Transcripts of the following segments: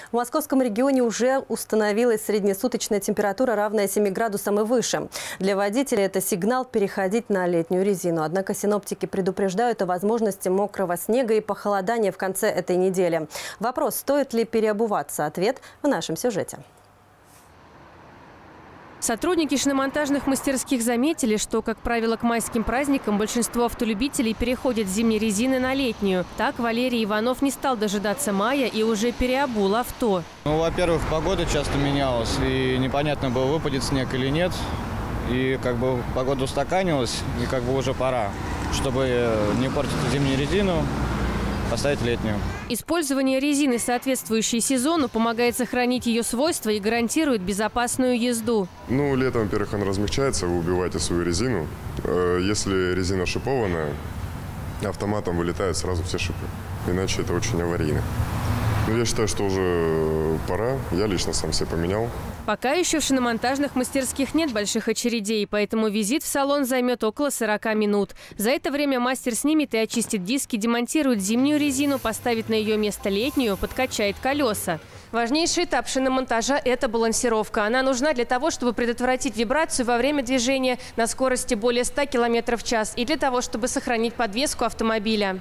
В московском регионе уже установилась среднесуточная температура, равная 7 градусам и выше. Для водителей это сигнал переходить на летнюю резину. Однако синоптики предупреждают о возможности мокрого снега и похолодания в конце этой недели. Вопрос, стоит ли переобуваться? Ответ в нашем сюжете. Сотрудники шиномонтажных мастерских заметили, что, как правило, к майским праздникам большинство автолюбителей переходят с зимней резины на летнюю. Так Валерий Иванов не стал дожидаться мая и уже переобул авто. Во-первых, погода часто менялась, и непонятно было, выпадет снег или нет. И погода устаканилась, и уже пора, чтобы не портить зимнюю резину, поставить летнюю. Использование резины, соответствующей сезону, помогает сохранить ее свойства и гарантирует безопасную езду. Летом, во-первых, она размягчается, вы убиваете свою резину. Если резина шипованная, автоматом вылетают сразу все шипы. Иначе это очень аварийно. Я считаю, что уже пора. Я лично сам себе поменял. Пока еще в шиномонтажных мастерских нет больших очередей, поэтому визит в салон займет около 40 минут. За это время мастер снимет и очистит диски, демонтирует зимнюю резину, поставит на ее место летнюю, подкачает колеса. Важнейший этап шиномонтажа – это балансировка. Она нужна для того, чтобы предотвратить вибрацию во время движения на скорости более 100 км в час и для того, чтобы сохранить подвеску автомобиля.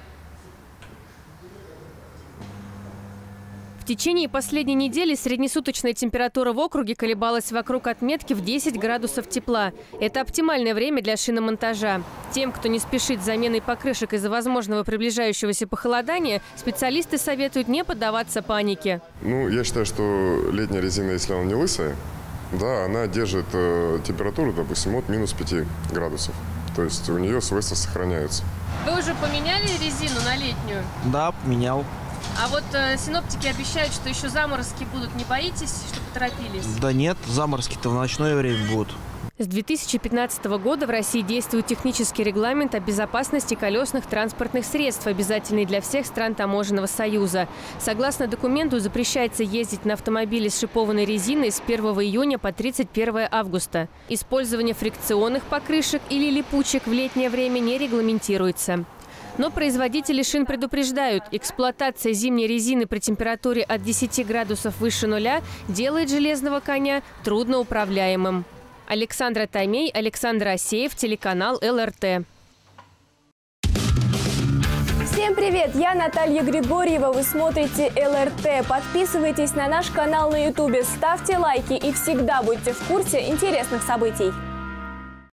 В течение последней недели среднесуточная температура в округе колебалась вокруг отметки в 10 градусов тепла. Это оптимальное время для шиномонтажа. Тем, кто не спешит с заменой покрышек из-за возможного приближающегося похолодания, специалисты советуют не поддаваться панике. Я считаю, что летняя резина, если она не лысая, да, она держит температуру, допустим, от минус 5 градусов. То есть у нее свойства сохраняются. Вы уже поменяли резину на летнюю? Да, поменял. А вот синоптики обещают, что еще заморозки будут. Не боитесь, что поторопились? Да нет, заморозки-то в ночное время будут. С 2015 года в России действует технический регламент о безопасности колесных транспортных средств, обязательный для всех стран Таможенного союза. Согласно документу, запрещается ездить на автомобиле с шипованной резиной с 1 июня по 31 августа. Использование фрикционных покрышек или липучек в летнее время не регламентируется. Но производители шин предупреждают, эксплуатация зимней резины при температуре от 10 градусов выше нуля делает железного коня трудноуправляемым. Александра Таймей, Александр Асеев, телеканал ЛРТ. Всем привет! Я Наталья Григорьева. Вы смотрите ЛРТ. Подписывайтесь на наш канал на YouTube, ставьте лайки и всегда будьте в курсе интересных событий.